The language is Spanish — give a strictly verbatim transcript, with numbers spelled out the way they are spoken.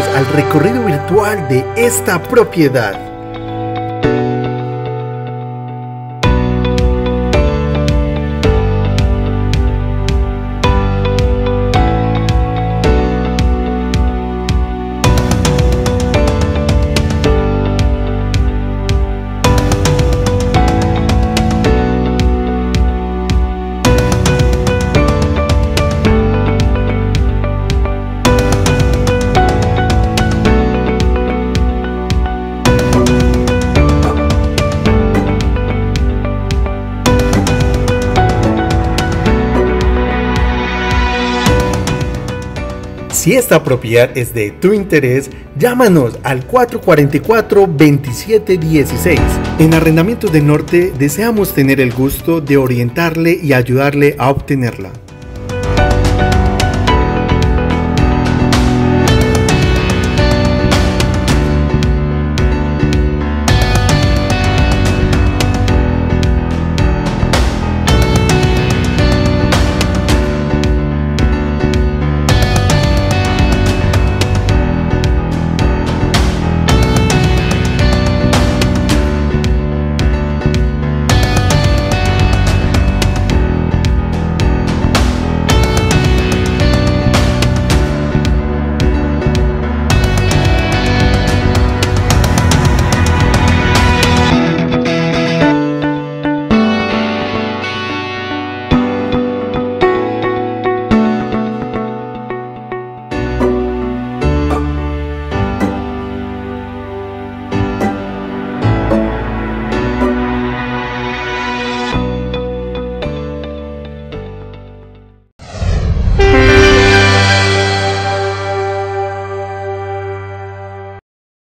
al recorrido virtual de esta propiedad. Si esta propiedad es de tu interés, llámanos al cuatro cuatro cuatro, veintisiete dieciséis. En Arrendamientos del Norte deseamos tener el gusto de orientarle y ayudarle a obtenerla.